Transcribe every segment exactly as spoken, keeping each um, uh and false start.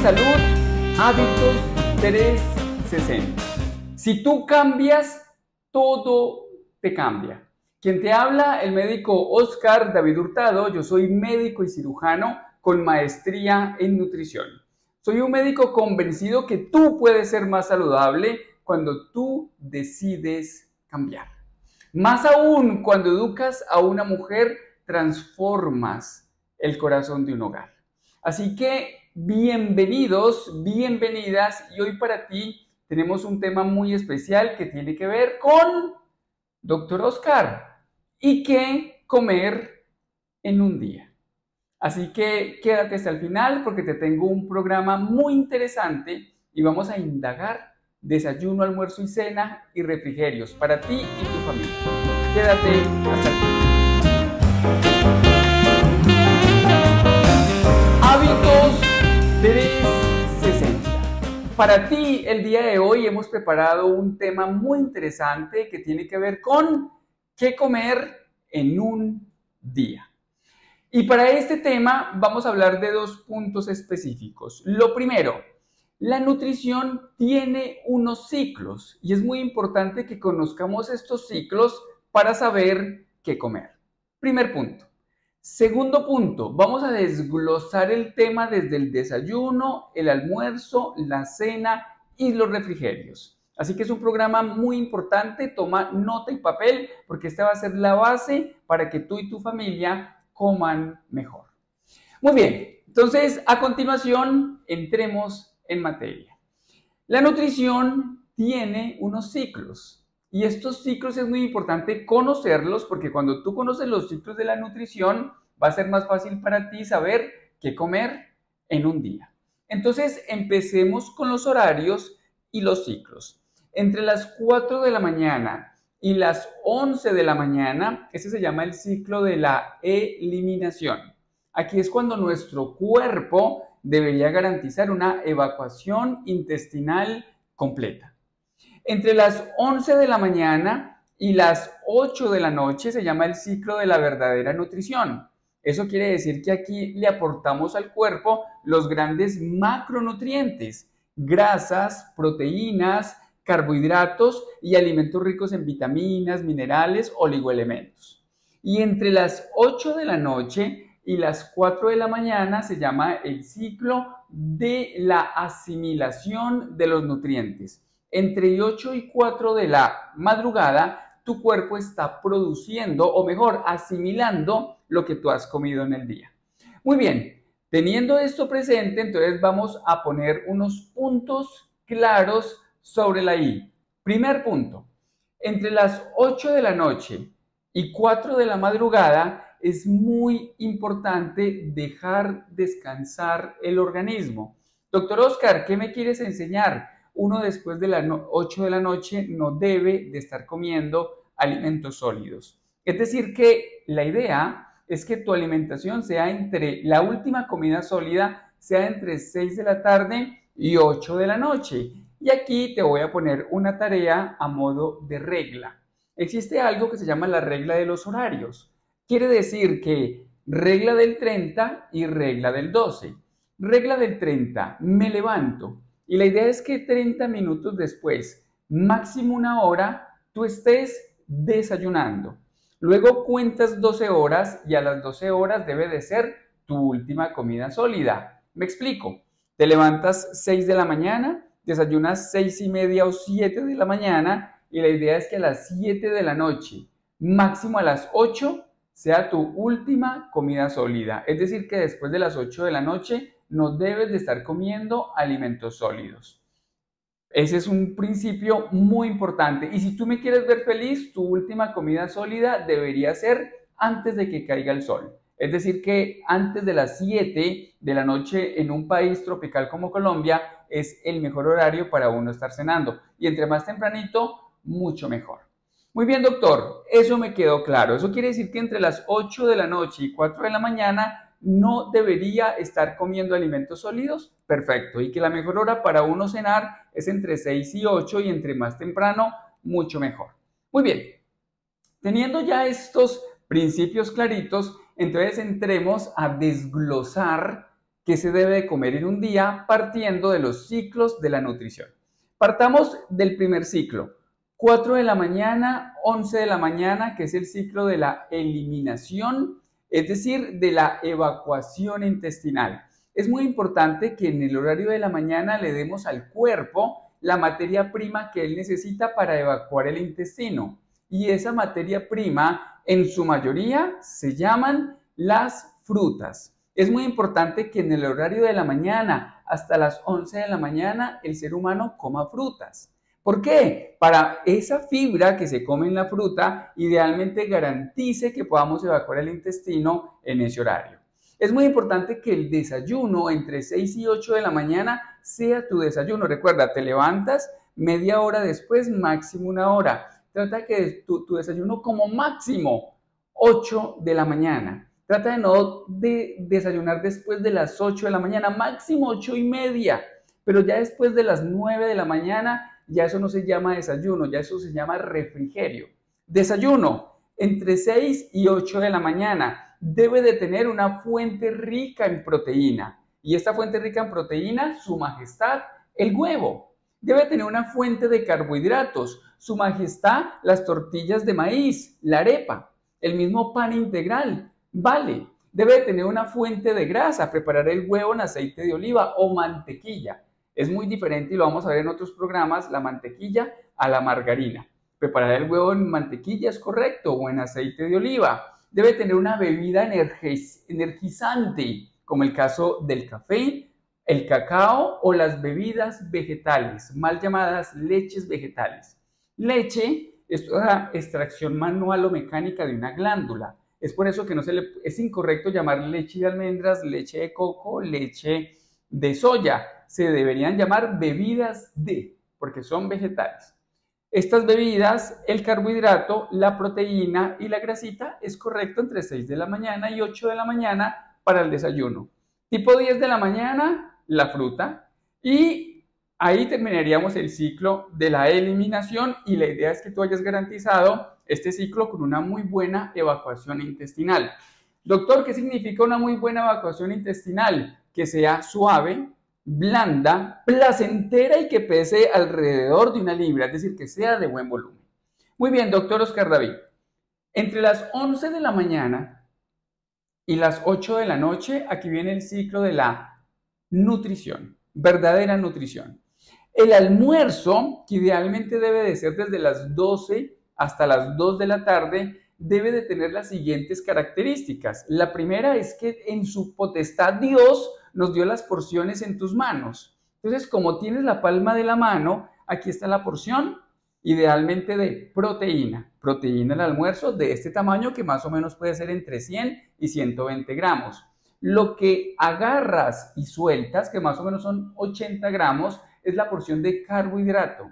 Salud, Hábitos trescientos sesenta. Si tú cambias, todo te cambia. Quien te habla, el médico Oscar David Hurtado. Yo soy médico y cirujano con maestría en nutrición. Soy un médico convencido que tú puedes ser más saludable cuando tú decides cambiar. Más aún, cuando educas a una mujer, transformas el corazón de un hogar. Así que bienvenidos, bienvenidas, y hoy para ti tenemos un tema muy especial que tiene que ver con doctor Oscar y qué comer en un día. Así que quédate hasta el final porque te tengo un programa muy interesante y vamos a indagar desayuno, almuerzo y cena y refrigerios para ti y tu familia. Quédate hasta el final. Hábitos trescientos sesenta. Para ti, el día de hoy hemos preparado un tema muy interesante que tiene que ver con qué comer en un día. Y para este tema vamos a hablar de dos puntos específicos. Lo primero, la nutrición tiene unos ciclos y es muy importante que conozcamos estos ciclos para saber qué comer. Primer punto. Segundo punto, vamos a desglosar el tema desde el desayuno, el almuerzo, la cena y los refrigerios. Así que es un programa muy importante, toma nota y papel porque esta va a ser la base para que tú y tu familia coman mejor. Muy bien, entonces a continuación entremos en materia. La nutrición tiene unos ciclos. Y estos ciclos es muy importante conocerlos porque cuando tú conoces los ciclos de la nutrición va a ser más fácil para ti saber qué comer en un día. Entonces empecemos con los horarios y los ciclos. Entre las cuatro de la mañana y las once de la mañana, ese se llama el ciclo de la eliminación. Aquí es cuando nuestro cuerpo debería garantizar una evacuación intestinal completa. Entre las once de la mañana y las ocho de la noche se llama el ciclo de la verdadera nutrición. Eso quiere decir que aquí le aportamos al cuerpo los grandes macronutrientes, grasas, proteínas, carbohidratos y alimentos ricos en vitaminas, minerales, oligoelementos. Y entre las ocho de la noche y las cuatro de la mañana se llama el ciclo de la asimilación de los nutrientes. Entre ocho y cuatro de la madrugada, tu cuerpo está produciendo, o mejor, asimilando lo que tú has comido en el día. Muy bien, teniendo esto presente, entonces vamos a poner unos puntos claros sobre la I. Primer punto, entre las ocho de la noche y cuatro de la madrugada es muy importante dejar descansar el organismo. Doctor Oscar, ¿qué me quieres enseñar? Uno después de las ocho de la noche no debe de estar comiendo alimentos sólidos. Es decir que la idea es que tu alimentación sea entre, la última comida sólida sea entre seis de la tarde y ocho de la noche. Y aquí te voy a poner una tarea a modo de regla. Existe algo que se llama la regla de los horarios. Quiere decir que regla del treinta y regla del doce. Regla del treinta, me levanto. Y la idea es que treinta minutos después, máximo una hora, tú estés desayunando. Luego cuentas doce horas y a las doce horas debe de ser tu última comida sólida. Me explico. Te levantas seis de la mañana, desayunas seis y media o siete de la mañana y la idea es que a las siete de la noche, máximo a las ocho, sea tu última comida sólida. Es decir que después de las ocho de la noche no debes de estar comiendo alimentos sólidos. Ese es un principio muy importante. Y si tú me quieres ver feliz, tu última comida sólida debería ser antes de que caiga el sol. Es decir que antes de las siete de la noche en un país tropical como Colombia es el mejor horario para uno estar cenando. Y entre más tempranito, mucho mejor. Muy bien, doctor, eso me quedó claro. Eso quiere decir que entre las ocho de la noche y cuatro de la mañana no debería estar comiendo alimentos sólidos. Perfecto. Y que la mejor hora para uno cenar es entre seis y ocho y entre más temprano, mucho mejor. Muy bien. Teniendo ya estos principios claritos, entonces entremos a desglosar qué se debe de comer en un día partiendo de los ciclos de la nutrición. Partamos del primer ciclo, cuatro de la mañana, once de la mañana, que es el ciclo de la eliminación, es decir, de la evacuación intestinal. Es muy importante que en el horario de la mañana le demos al cuerpo la materia prima que él necesita para evacuar el intestino. Y esa materia prima, en su mayoría, se llaman las frutas. Es muy importante que en el horario de la mañana, hasta las once de la mañana, el ser humano coma frutas. ¿Por qué? Para esa fibra que se come en la fruta, idealmente garantice que podamos evacuar el intestino en ese horario. Es muy importante que el desayuno entre seis y ocho de la mañana sea tu desayuno. Recuerda, te levantas media hora después, máximo una hora. Trata que tu, tu desayuno como máximo ocho de la mañana. Trata de no de desayunar después de las ocho de la mañana, máximo ocho y media. Pero ya después de las nueve de la mañana, ya eso no se llama desayuno, ya eso se llama refrigerio. Desayuno entre seis y ocho de la mañana. Debe de tener una fuente rica en proteína. Y esta fuente rica en proteína, su majestad, el huevo. Debe tener una fuente de carbohidratos, su majestad, las tortillas de maíz, la arepa, el mismo pan integral, vale. Debe de tener una fuente de grasa, preparar el huevo en aceite de oliva o mantequilla. Es muy diferente y lo vamos a ver en otros programas, la mantequilla a la margarina. Preparar el huevo en mantequilla es correcto o en aceite de oliva. Debe tener una bebida energizante, como el caso del café, el cacao o las bebidas vegetales, mal llamadas leches vegetales. Leche es una extracción manual o mecánica de una glándula. Es por eso que no se le, es incorrecto llamar leche de almendras, leche de coco, leche de soya. Se deberían llamar bebidas de, porque son vegetales. Estas bebidas, el carbohidrato, la proteína y la grasita es correcto entre seis de la mañana y ocho de la mañana para el desayuno. Tipo diez de la mañana, la fruta. Y ahí terminaríamos el ciclo de la eliminación y la idea es que tú hayas garantizado este ciclo con una muy buena evacuación intestinal. Doctor, ¿qué significa una muy buena evacuación intestinal? Que sea suave, blanda, placentera y que pese alrededor de una libra, es decir, que sea de buen volumen. Muy bien, doctor Oscar David. Entre las once de la mañana y las ocho de la noche, aquí viene el ciclo de la nutrición, verdadera nutrición. El almuerzo, que idealmente debe de ser desde las doce hasta las dos de la tarde, debe de tener las siguientes características. La primera es que en su potestad Dios nos dio las porciones en tus manos. Entonces, como tienes la palma de la mano, aquí está la porción, idealmente de proteína. Proteína al almuerzo de este tamaño que más o menos puede ser entre cien y ciento veinte gramos. Lo que agarras y sueltas, que más o menos son ochenta gramos, es la porción de carbohidrato.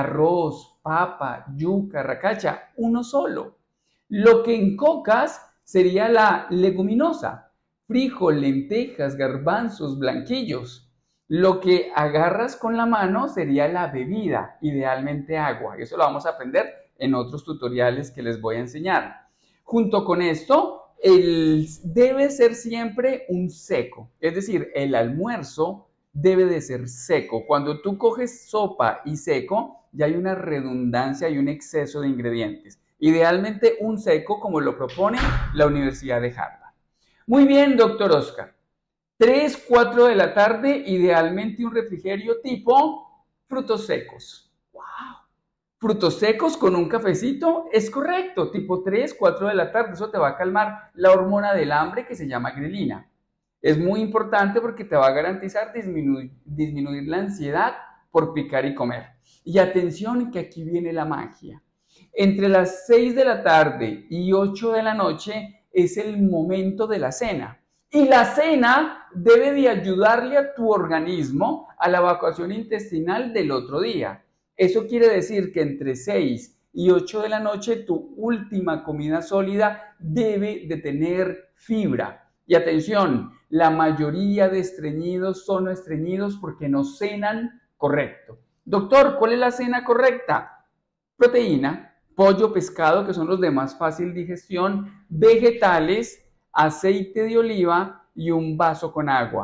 Arroz, papa, yuca, racacha, uno solo. Lo que encocas sería la leguminosa. Frijol, lentejas, garbanzos, blanquillos. Lo que agarras con la mano sería la bebida, idealmente agua. Eso lo vamos a aprender en otros tutoriales que les voy a enseñar. Junto con esto, el, debe ser siempre un seco. Es decir, el almuerzo debe de ser seco. Cuando tú coges sopa y seco, ya hay una redundancia y un exceso de ingredientes. Idealmente un seco como lo propone la Universidad de Harvard. Muy bien, doctor Oscar. tres, cuatro de la tarde, idealmente un refrigerio tipo frutos secos. ¡Wow! Frutos secos con un cafecito es correcto, tipo tres, cuatro de la tarde. Eso te va a calmar la hormona del hambre que se llama grelina. Es muy importante porque te va a garantizar disminuir, disminuir la ansiedad por picar y comer. Y atención que aquí viene la magia. Entre las seis de la tarde y ocho de la noche es el momento de la cena. Y la cena debe de ayudarle a tu organismo a la evacuación intestinal del otro día. Eso quiere decir que entre seis y ocho de la noche tu última comida sólida debe de tener fibra. Y atención, la mayoría de estreñidos son estreñidos porque no cenan correcto. Doctor, ¿cuál es la cena correcta? Proteína, pollo, pescado, que son los de más fácil digestión, vegetales, aceite de oliva y un vaso con agua.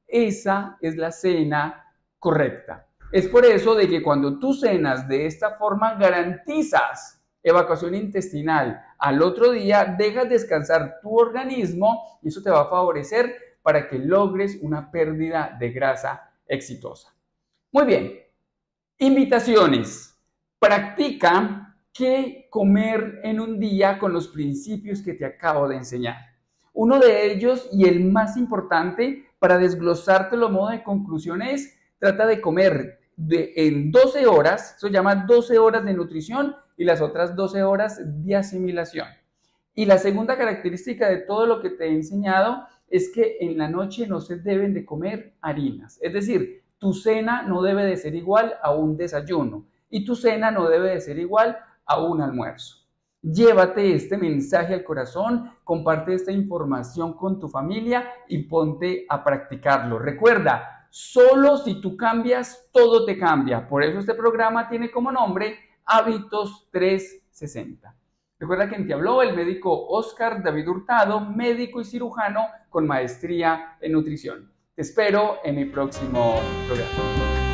esa es la cena correcta. Es por eso de que cuando tú cenas de esta forma garantizas evacuación intestinal. Al otro día dejas descansar tu organismo y eso te va a favorecer para que logres una pérdida de grasa exitosa. Muy bien, invitaciones. Practica qué comer en un día con los principios que te acabo de enseñar. Uno de ellos y el más importante para desglosártelo a modo de conclusión es trata de comer de, en doce horas, eso se llama doce horas de nutrición y las otras doce horas de asimilación. Y la segunda característica de todo lo que te he enseñado es que en la noche no se deben de comer harinas. Es decir, tu cena no debe de ser igual a un desayuno y tu cena no debe de ser igual a un almuerzo. Llévate este mensaje al corazón, comparte esta información con tu familia y ponte a practicarlo. Recuerda, solo si tú cambias, todo te cambia. Por eso este programa tiene como nombre Hábitos trescientos sesenta. Recuerda quien te habló, el médico Oscar David Hurtado, médico y cirujano con maestría en nutrición. Te espero en mi próximo programa.